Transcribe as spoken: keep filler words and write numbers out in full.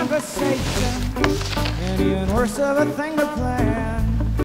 conversation, and even worse of a thing to plan.